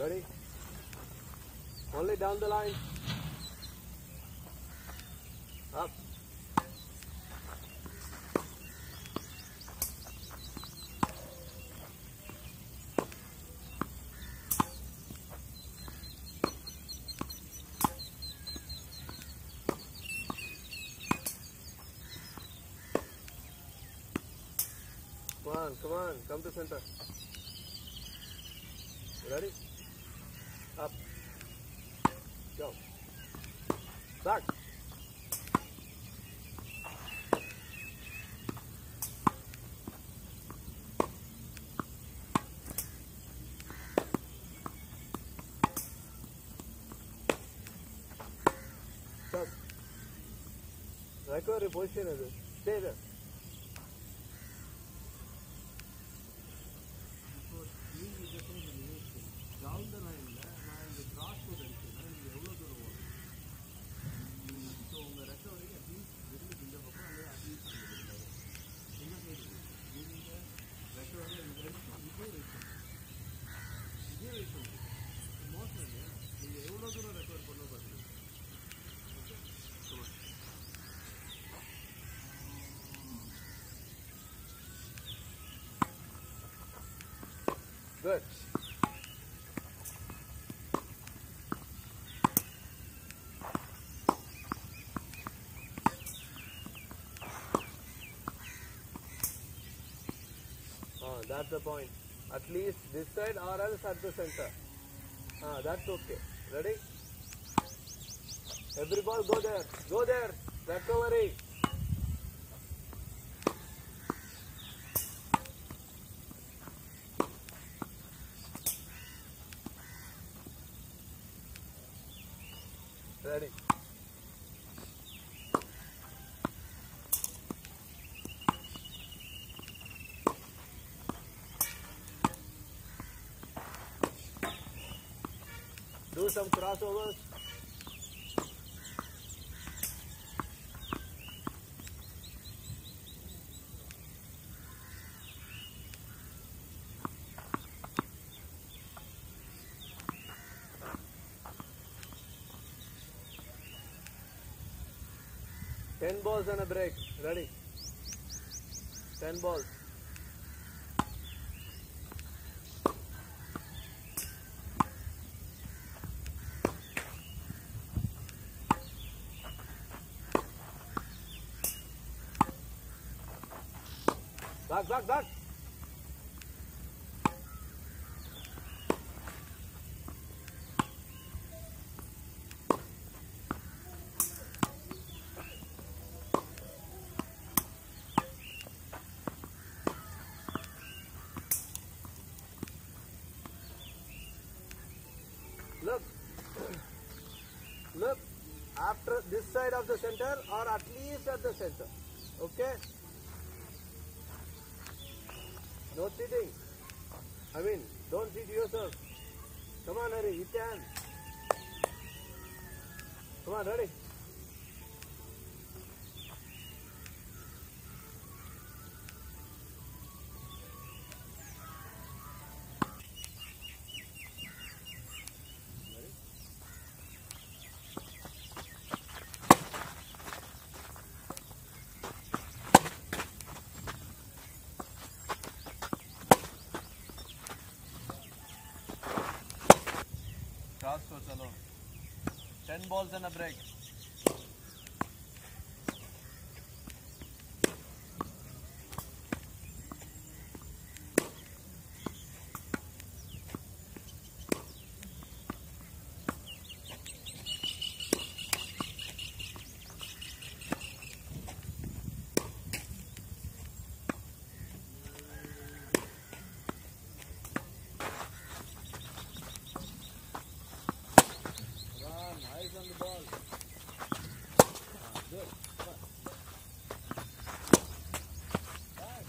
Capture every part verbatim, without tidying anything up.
Ready? Only down the line. Up. Come on, come on, come to center. Ready? Up. Go. Back. Stop. Recovery position is it. Stay there. Down the line, நான் இந்த cross code அடிச்சேன்னா நீங்க எவ்வளவு தூரம் ஓடும்? So உங்க recovery at least வெளியில் இந்த பக்கம் அல்லது அட்லீஸ்ட் இந்த சைடு நீங்க ரெக்கவரி இதே வெயிட் இதே வெயிட் மோஸ்ட்லி இல்லையா? நீங்க எவ்வளவு தூரம் ரெக்கவர் பண்ண பாருங்க. Good. Oh, that's the point. At least this side or else at the center. Ah, that's okay. Ready? Every ball go there. Go there. Recovery. Ready. Do some crossovers. Ten balls and a break. Ready? Ten balls. Back, back, back. Look, look, after this side of the center or at least at the center, okay? No cheating. I mean, don't cheat yourself. Come on, Harry, you can. Come on, ready? Cross for chalo. Ten balls and a break. Eyes on the ball. Ah, good. Back.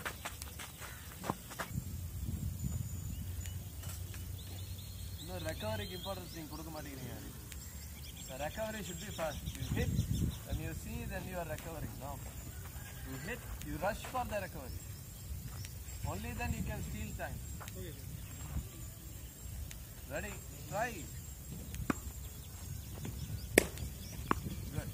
No, recovery importance thing கொடுக்க மாட்டீங்க. The recovery should be fast. You hit, when you see, then you are recovering. No. You hit, you rush for the recovery. Only then you can steal time. Okay. Ready? Try. Good.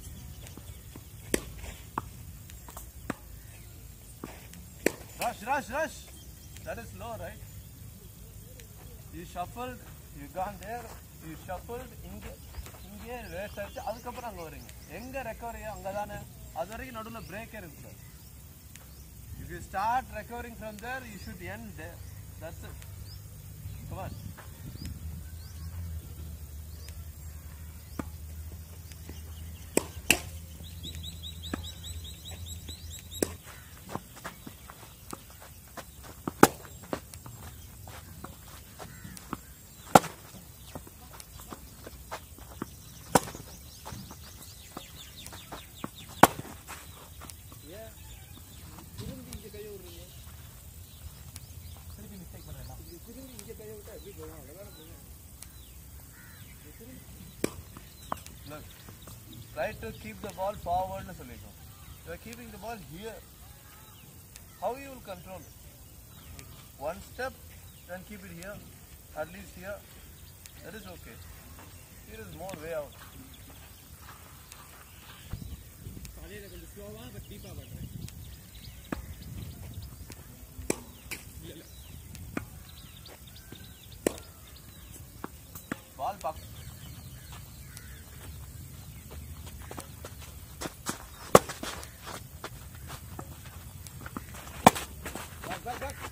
Rush, rush, rush. That is low, right? You shuffled, you gone there, you shuffled, inge, inge, rest ஆயிடுச்சு, அதுக்கப்புறம் அங்கே வரீங்க. எங்கே ரெக்கவரியோ அங்கே தானே, அது வரைக்கும் நடுவில் பிரேக்கே இருக்குது. If you start recovering from there, you should end there. That's it. Come on. Look, try to keep the ball forward. You are keeping the ball here. How you will control it? One step, then keep it here, at least here. That is okay. Here is more way out. Ball back. Back, back, back.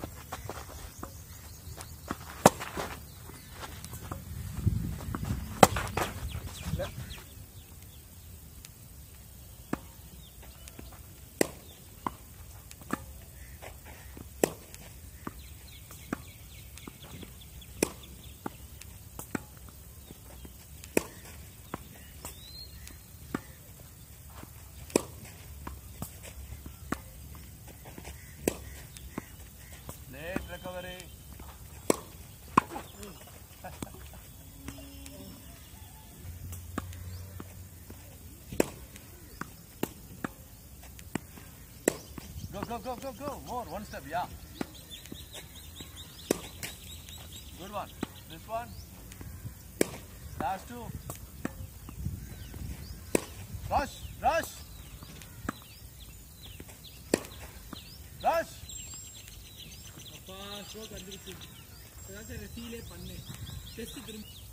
Left. Recovery. Go, go, go, go, go. More. One step. Yeah. Good one. This one. Last two. Rush. Rush. Rush. Stroke வந்துருச்சு. ஏதாச்சும் ரெசிலே பண்ணு. Test திரும்ப